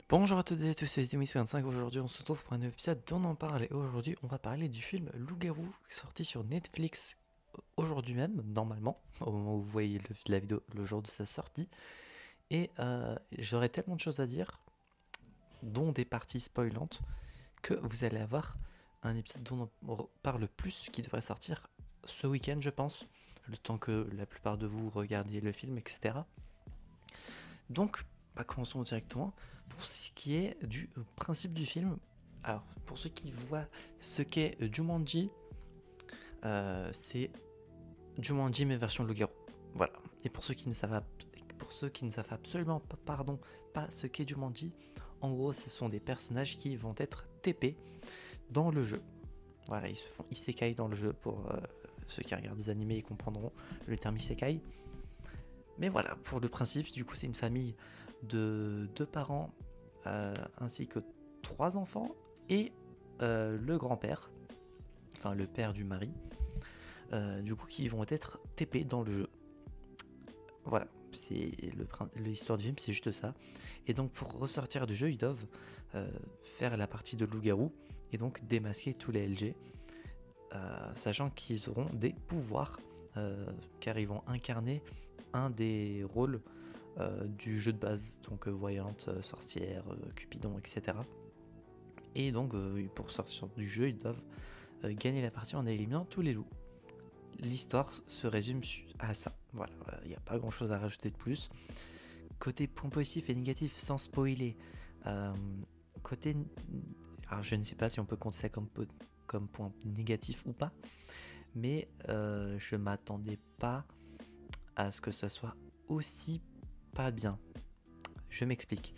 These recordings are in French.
Bonjour à toutes et à tous, c'est Demis25. Aujourd'hui, on se retrouve pour un nouvel épisode d'On en parle. Et aujourd'hui, on va parler du film Loup-garou, sorti sur Netflix aujourd'hui même, normalement, au moment où vous voyez la vidéo, le jour de sa sortie. Et j'aurais tellement de choses à dire, dont des parties spoilantes, que vous allez avoir un épisode dont on parle plus qui devrait sortir ce week-end, je pense, le temps que la plupart de vous regardiez le film, etc. Donc, commençons directement. Pour ce qui est du principe du film, alors pour ceux qui voient ce qu'est Jumanji, c'est Jumanji mais version loup-garou. Voilà. Et pour ceux qui ne savent absolument pas ce qu'est Jumanji, en gros, ce sont des personnages qui vont être TP dans le jeu. Voilà, ils se font isekai dans le jeu. Pour ceux qui regardent des animés, ils comprendront le terme isekai. Mais voilà, pour le principe, du coup, c'est une famille de 2 parents ainsi que 3 enfants et le grand-père, enfin le père du mari, du coup, qui vont être TP dans le jeu. Voilà, c'est l'histoire du film, c'est juste ça. Et donc, pour ressortir du jeu, ils doivent faire la partie de loup-garou et donc démasquer tous les LG, sachant qu'ils auront des pouvoirs, car ils vont incarner un des rôles du jeu de base, donc voyante, sorcière, cupidon, etc. Et donc pour sortir du jeu, ils doivent gagner la partie en éliminant tous les loups. L'histoire se résume à ça. Voilà, il n'y a pas grand chose à rajouter de plus. Côté points positifs et négatifs, sans spoiler, côté. Alors je ne sais pas si on peut compter ça comme point négatif ou pas, mais je m'attendais pas à ce que ça soit aussi pas bien. Je m'explique.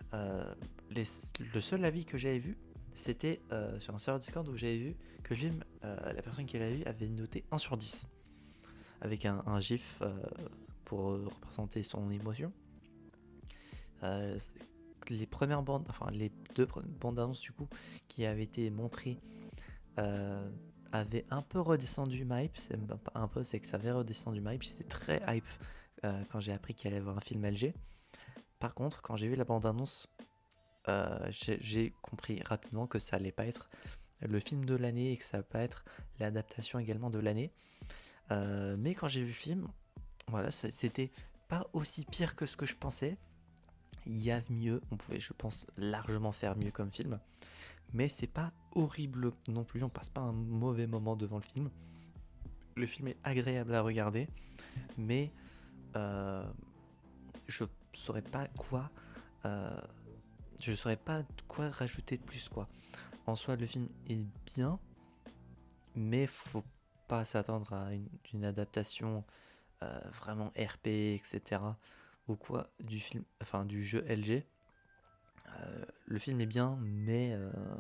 Le seul avis que j'avais vu, c'était sur un serveur Discord où j'avais vu que le film, la personne qui l'avait vu avait noté 1 sur 10, avec un gif pour représenter son émotion. Les premières bandes, enfin les deux bandes annonces du coup qui avaient été montrées avaient un peu redescendu ma hype. C'est pas un peu, c'est que ça avait redescendu ma hype. J'étais très hype quand j'ai appris qu'il allait y avoir un film LG. Par contre, quand j'ai vu la bande annonce, j'ai compris rapidement que ça allait pas être le film de l'année et que ça va pas être l'adaptation également de l'année. Mais quand j'ai vu le film, voilà, c'était pas aussi pire que ce que je pensais. Il y a mieux, on pouvait, je pense, largement faire mieux comme film, mais c'est pas horrible non plus. On passe pas un mauvais moment devant le film. Le film est agréable à regarder, mais je saurais pas quoi. Je saurais pas quoi rajouter de plus, quoi. En soi, le film est bien, mais faut pas s'attendre à une adaptation vraiment RP, etc. ou quoi du film, enfin du jeu LG. Le film est bien, mais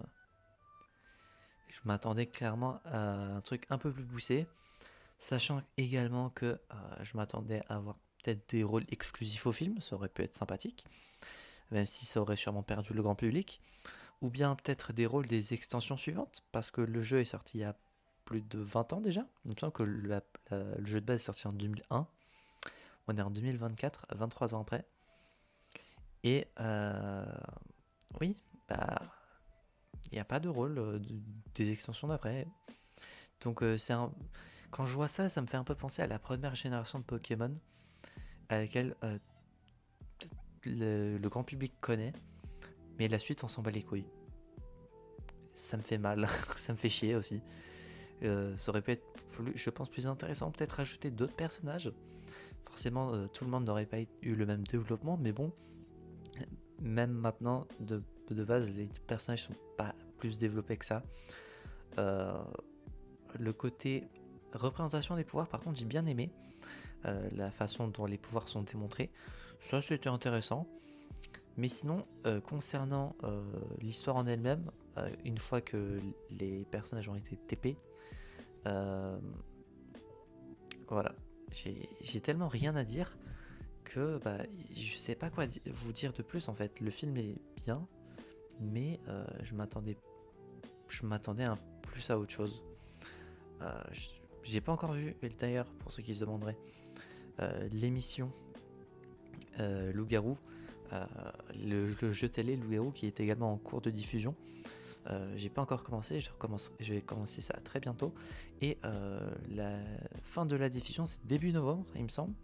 je m'attendais clairement à un truc un peu plus poussé, sachant également que je m'attendais à avoir peut-être des rôles exclusifs au film, ça aurait pu être sympathique, même si ça aurait sûrement perdu le grand public, ou bien peut-être des rôles des extensions suivantes, parce que le jeu est sorti il y a plus de 20 ans déjà. Il me semble que le jeu de base est sorti en 2001. On est en 2024, 23 ans après. Et oui, bah, il n'y a pas de rôle des extensions d'après. Donc quand je vois ça, ça me fait un peu penser à la première génération de Pokémon, à laquelle le grand public connaît, mais la suite on s'en bat les couilles. Ça me fait mal, ça me fait chier aussi. Ça aurait pu être, je pense, plus intéressant, peut-être rajouter d'autres personnages. Forcément, tout le monde n'aurait pas eu le même développement, mais bon, même maintenant, de base, les personnages sont pas plus développés que ça. Le côté représentation des pouvoirs, par contre, j'ai bien aimé la façon dont les pouvoirs sont démontrés. Ça, c'était intéressant. Mais sinon, concernant l'histoire en elle-même, une fois que les personnages ont été TP, voilà, j'ai tellement rien à dire que je sais pas quoi vous dire de plus en fait. Le film est bien, mais je m'attendais un plus à autre chose. J'ai pas encore vu, et d'ailleurs, pour ceux qui se demanderaient, l'émission Loup-garou. le jeu télé Loup-garou qui est également en cours de diffusion. J'ai pas encore commencé, je vais commencer ça très bientôt. Et la fin de la diffusion, c'est début novembre, il me semble.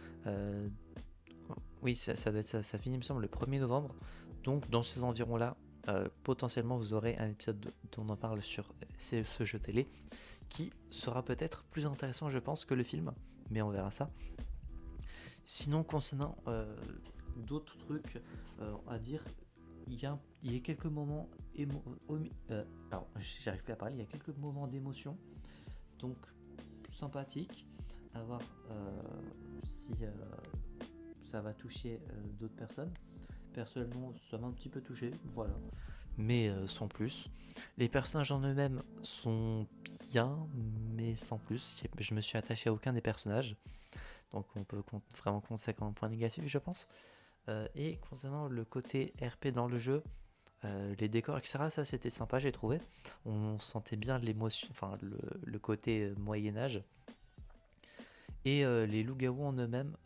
Oui, ça doit être ça, ça finit, il me semble, le 1er novembre. Donc, dans ces environs-là, potentiellement, vous aurez un épisode dont on en parle sur ce jeu télé qui sera peut-être plus intéressant, je pense, que le film, mais on verra ça. Sinon, concernant d'autres trucs à dire, il y a quelques moments pardon, j'arrive plus à parler, il y a quelques moments d'émotion, donc sympathique, à voir si ça va toucher d'autres personnes. Personnellement, ça m'a un petit peu touché, voilà, mais sans plus. Les personnages en eux-mêmes sont bien, mais sans plus. Je me suis attaché à aucun des personnages, donc on peut vraiment compter ça comme un point négatif, je pense. Et concernant le côté RP dans le jeu, les décors, etc., ça c'était sympa, j'ai trouvé. On sentait bien l'émotion, enfin le côté Moyen-Âge. Et les loups-garous en eux-mêmes,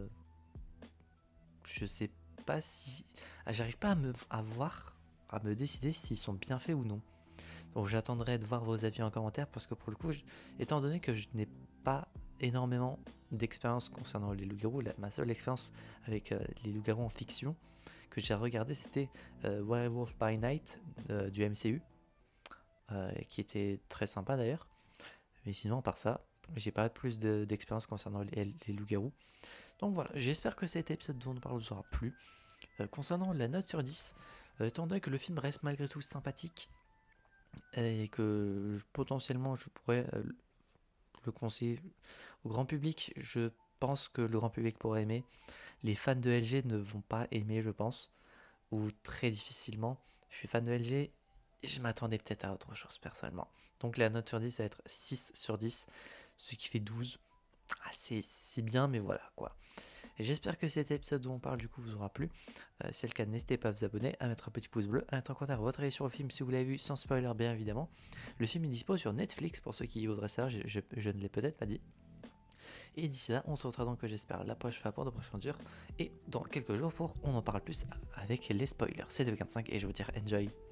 je sais pas si. J'arrive pas à me décider s'ils sont bien faits ou non. Donc j'attendrai de voir vos avis en commentaire parce que pour le coup, étant donné que je n'ai pas énormément d'expérience concernant les loups-garous, ma seule expérience avec les loups-garous en fiction que j'ai regardé, c'était Werewolf by Night du MCU, qui était très sympa d'ailleurs. Mais sinon, par ça, j'ai pas plus d'expérience concernant les loups-garous. Donc voilà, j'espère que cet épisode dont on parle vous aura plu. Concernant la note sur 10, étant donné que le film reste malgré tout sympathique et que potentiellement je pourrais le conseiller au grand public, je pense que le grand public pourrait aimer. Les fans de LG ne vont pas aimer, je pense, ou très difficilement. Je suis fan de LG et je m'attendais peut-être à autre chose personnellement. Donc la note sur 10 ça va être 6 sur 10, ce qui fait 12. Ah, c'est bien, mais voilà quoi. Et j'espère que cet épisode dont on parle du coup vous aura plu. Si c'est le cas, n'hésitez pas à vous abonner, à mettre un petit pouce bleu, à mettre en commentaire votre avis sur le film si vous l'avez vu, sans spoiler bien évidemment. Le film est dispo sur Netflix pour ceux qui voudraient savoir, je ne l'ai peut-être pas dit. Et d'ici là, on se retrouvera donc, j'espère, la prochaine fois pour de prochaines aventures. Et dans quelques jours pour On en parle plus avec les spoilers. C'était V45 et je vous dis enjoy.